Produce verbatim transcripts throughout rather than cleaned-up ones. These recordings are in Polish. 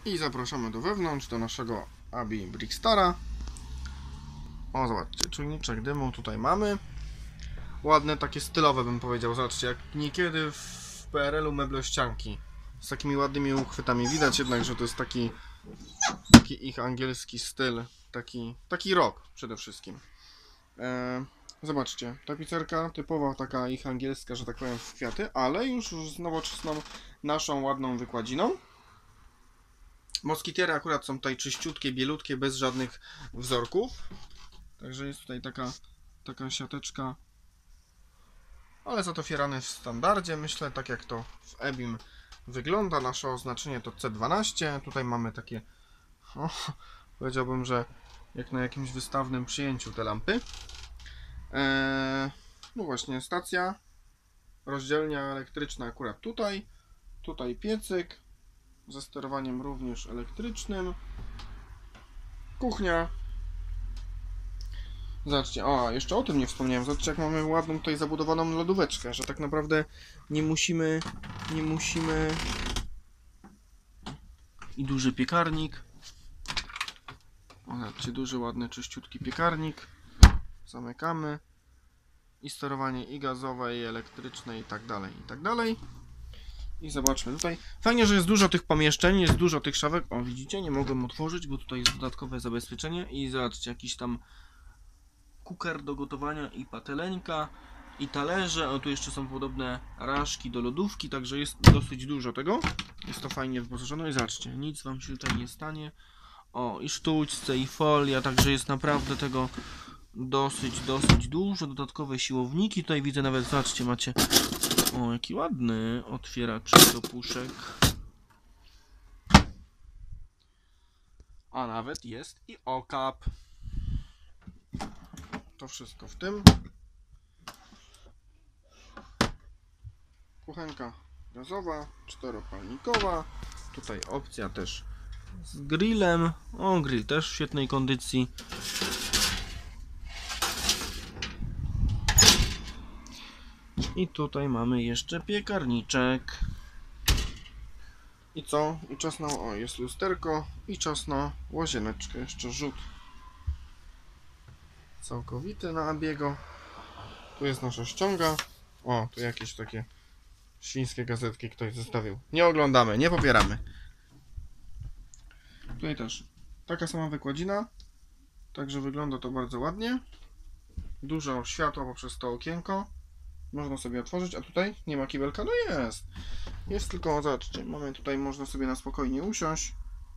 I zapraszamy do wewnątrz, do naszego Abi Brickstara. O, zobaczcie, czujniczek dymu tutaj mamy. Ładne, takie stylowe bym powiedział. Zobaczcie, jak niekiedy w P R L u meblościanki. Z takimi ładnymi uchwytami. Widać jednak, że to jest taki, taki ich angielski styl. Taki, taki rock przede wszystkim. Eee, zobaczcie, tapicerka typowa taka ich angielska, że tak powiem, w kwiaty, ale już z nowoczesną naszą ładną wykładziną. Moskitiery akurat są tutaj czyściutkie, bielutkie, bez żadnych wzorków. Także jest tutaj taka, taka siateczka, ale za to fierany w standardzie, myślę, tak jak to w Ebim wygląda. Nasze oznaczenie to C dwanaście. Tutaj mamy takie, o, powiedziałbym, że jak na jakimś wystawnym przyjęciu te lampy. Eee, no właśnie, stacja, rozdzielnia elektryczna akurat tutaj. Tutaj piecyk ze sterowaniem również elektrycznym. Kuchnia. Zobaczcie, o, jeszcze o tym nie wspomniałem. Zobaczcie, jak mamy ładną tutaj zabudowaną lodóweczkę, że tak naprawdę nie musimy, nie musimy... I duży piekarnik. O, zobaczcie, duży, ładny, czyściutki piekarnik. Zamykamy. I sterowanie i gazowe, i elektryczne, i tak dalej, i tak dalej. I zobaczmy tutaj. Fajnie, że jest dużo tych pomieszczeń, jest dużo tych szafek. O, widzicie, nie mogłem otworzyć, bo tutaj jest dodatkowe zabezpieczenie. I zobaczcie, jakiś tam kuker do gotowania i patelenka, i talerze. O, tu jeszcze są podobne raszki do lodówki, także jest dosyć dużo tego. Jest to fajnie wyposażone i zobaczcie, nic wam się tutaj nie stanie. O, i sztućce, i folia, także jest naprawdę tego dosyć, dosyć dużo. Dodatkowe siłowniki, tutaj widzę nawet, zobaczcie, macie, o, jaki ładny otwieracz do puszek. A nawet jest i okap. To wszystko w tym. Kuchenka gazowa, czteropalnikowa. Tutaj opcja też z grillem. O, grill też w świetnej kondycji. I tutaj mamy jeszcze piekarniczek. I co? I czas na... O, jest lusterko. I czas na łazieneczkę. Jeszcze rzut całkowity na Abiego. Tu jest nasza ściąga. O, tu jakieś takie świńskie gazetki ktoś zostawił. Nie oglądamy, nie popieramy. Tutaj też taka sama wykładzina. Także wygląda to bardzo ładnie. Dużo światła poprzez to okienko. Można sobie otworzyć, a tutaj nie ma kibelka? No jest. Jest tylko, zobaczcie, mamy tutaj, można sobie na spokojnie usiąść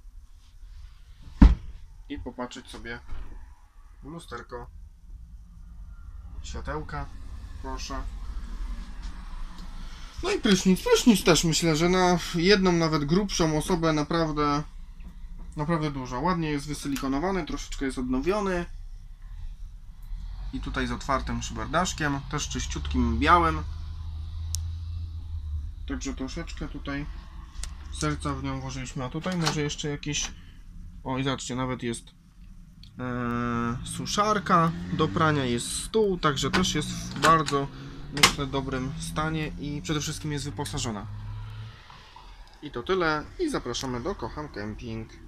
i popatrzeć sobie w lusterko. Światełka, proszę. No i prysznic. Prysznic też myślę, że na jedną nawet grubszą osobę naprawdę naprawdę dużo. Ładnie jest wysilikonowany, troszeczkę jest odnowiony. I tutaj z otwartym szyberdaszkiem, też czyściutkim białym. Także troszeczkę tutaj serca w nią włożyliśmy. A tutaj może jeszcze jakieś... O, i zobaczcie, nawet jest e, suszarka do prania, jest stół, także też jest w bardzo, myślę, dobrym stanie i przede wszystkim jest wyposażona. I to tyle i zapraszamy do Kocham Camping.